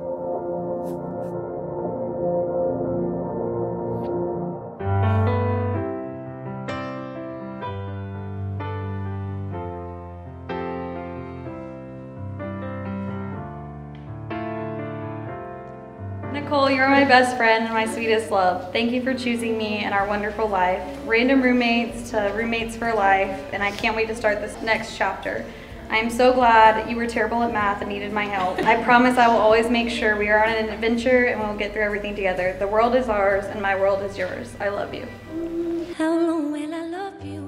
Nicole, you're my best friend and my sweetest love. Thank you for choosing me and our wonderful life. Random roommates to roommates for life, and I can't wait to start this next chapter. I am so glad you were terrible at math and needed my help. I promise I will always make sure we are on an adventure and we'll get through everything together. The world is ours and my world is yours. I love you. How long will I love you?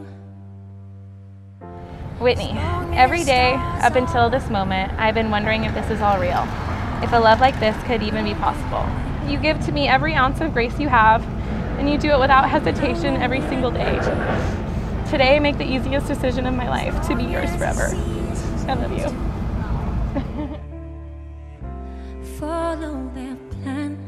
Whitney, every day up until this moment, I've been wondering if this is all real. If a love like this could even be possible. You give to me every ounce of grace you have, and you do it without hesitation every single day. Today, I make the easiest decision of my life to be yours forever. I love you. Follow their plan.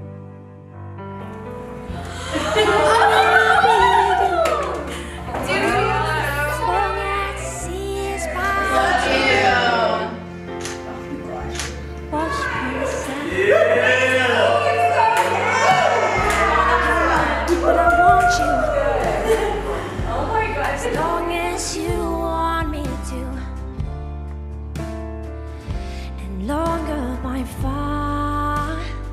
Longer by far.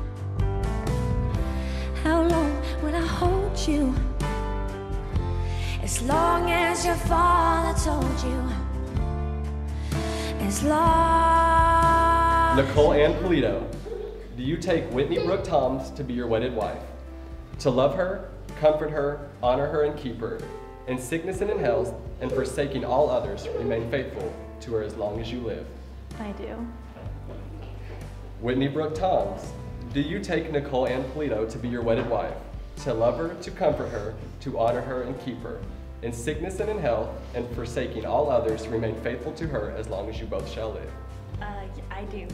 How long will I hold you? As long as your father told you. As long. Nicole and Polito, do you take Whitney Brooke Toms to be your wedded wife? To love her, comfort her, honor her, and keep her, in sickness and in health, and forsaking all others, remain faithful to her as long as you live? I do. Whitney Brooke Toms, do you take Nicole Ann Polito to be your wedded wife? To love her, to comfort her, to honor her, and keep her, in sickness and in health, and forsaking all others, remain faithful to her as long as you both shall live? I do.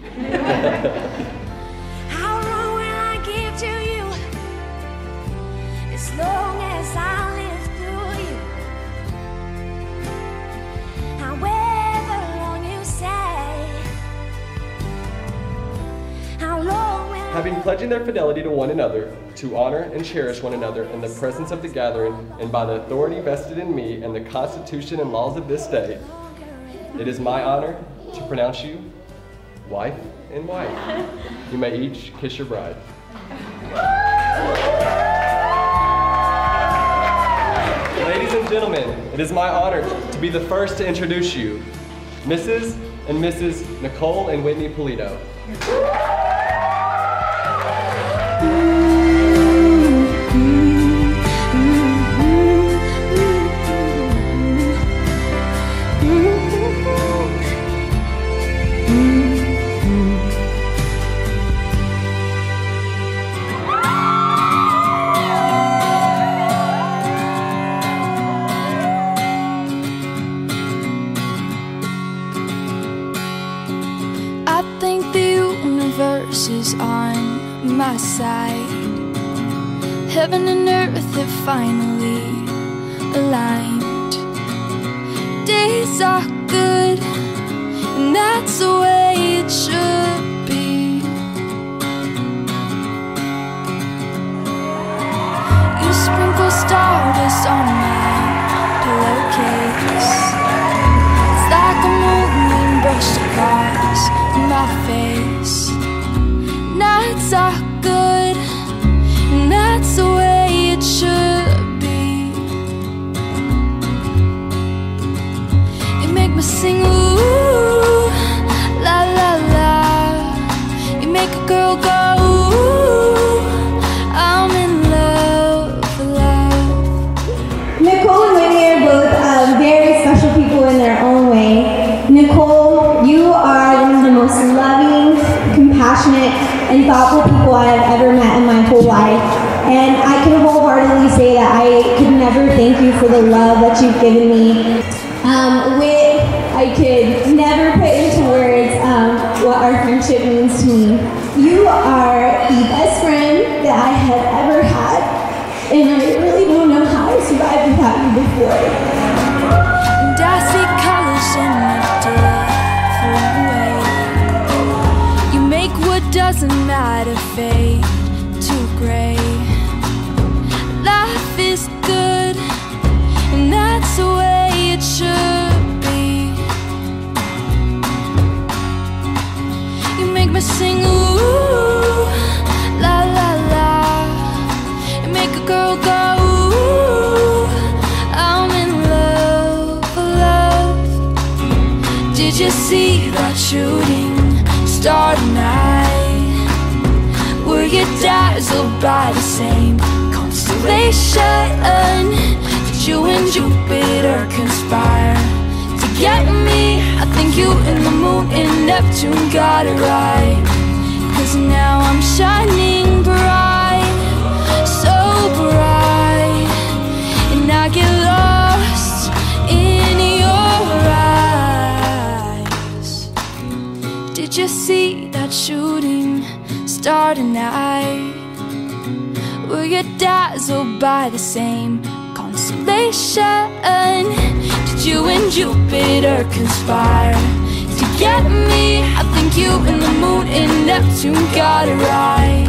How long will I give to you? As long as I live through you. However long you say. How long will Having pledging their fidelity to one another, to honor and cherish one another in the presence of the gathering, and by the authority vested in me and the Constitution and laws of this state, it is my honor to pronounce you wife and wife. You may each kiss your bride. Ladies and gentlemen, it is my honor to be the first to introduce you, Mrs. and Mrs. Nicole and Whitney Polito. I think the universe is on my side. Heaven and earth have finally aligned. Days are good, and that's the way it should be. You sprinkle stardust on my pillowcase. It's like a moonbeam brushed across my face. Nights are good, and that's the way it should be. You make me sing ooh, la la la. You make a girl go ooh, I'm in love, love. Nicole and Whitney are both very special people in their own way. Nicole, you are one of the most loving, compassionate, and thoughtful people I have ever met in my whole life. And I can wholeheartedly say that I could never thank you for the love that you've given me. I could never put into words what our friendship means to me. You are the best friend that I have ever had, and I really don't know how I survived without you before. And I see colors in a different way. You make wood the matter fade to gray. Life is good, and that's the way it should be. You make me sing ooh, la la la. You make a girl go ooh, I'm in love, love. Did you see that shooting star tonight? Were you dazzled by the same constellation? Did you and Jupiter conspire to get me? I think you and the moon and Neptune got it right. 'Cause now I'm shining bright, so bright, and I get lost in your eyes. Did you see that shooting star tonight? Were you dazzled by the same constellation? Did you and Jupiter conspire to get me? I think you and the moon and Neptune got it right.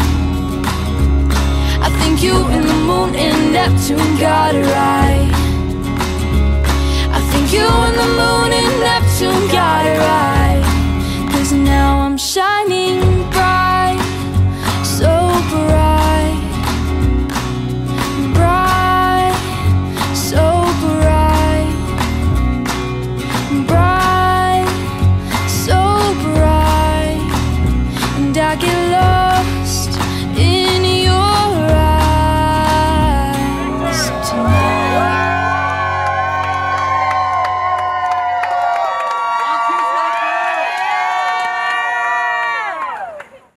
I think you and the moon and Neptune got it right. I think you and the moon and Neptune got it right. 'Cause now I'm shining